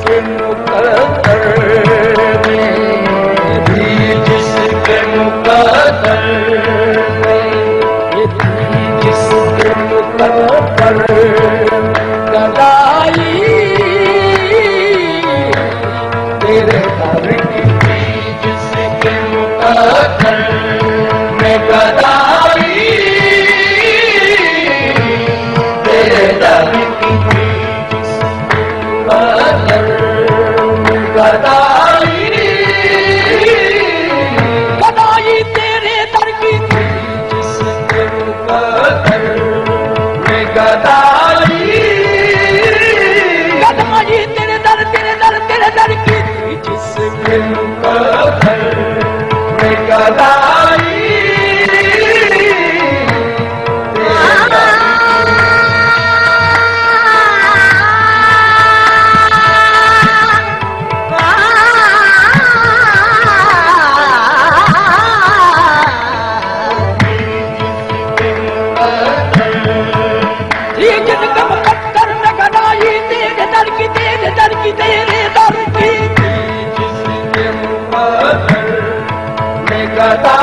जिसके मुकद्दर में, थी जिसके मुकद्दर में, ये थी जिसके मुकद्दर गदाई तेरे दर की थी जिसके मुकद्दर में गदाई तेरे दर की थी जिसके मुकद्दर में गदाई गदाई तेरे दर की थी जिसके मुकद्दर में गदाई गदाई तेरे दर की थी जिसके मुकद्दर में गदाई तेरे दर की जिसके मुकद्दर में गदाई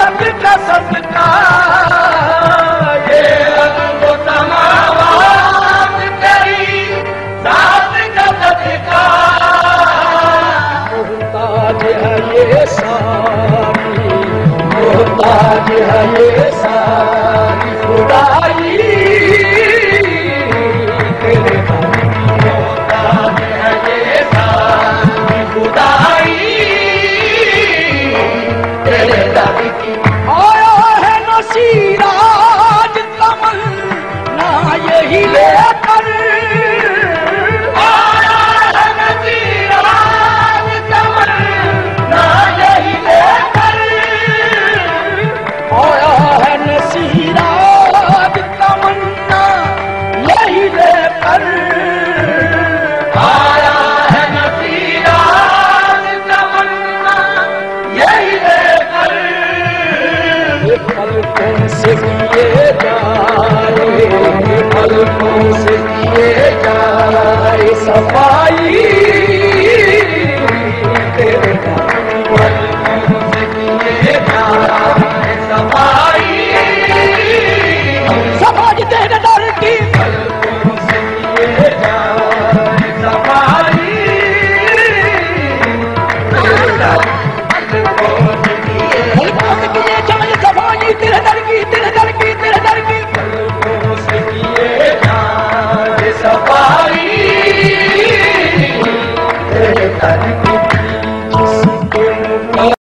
सदका सदका ये अद्भुत समावाद तेरी जात का सदका मोहताज है ये सारी मोहताज है ये सारी खुदाई तेरे मोहताज है ये सारी खुदाई तेरे दादी की आया है नसीराज कमल ना यही लेकर आया है नसीराज कमल ना यही लेकर आया है नसीराज तमन्ना यही लेकर आया है नसीराज तमन्ना यही लेकर पलकों से किए जाए पलकों से किए जाए सफाई तेरे पलकों से किए जाए सफाई सफाई तेरे दर की पलकों से किए जाए सफाई पलकों से किए जाए सफाई तेरे दर की तेरे दर की तेरे दर की पलकों से किए जाए सफाई तेरे दर की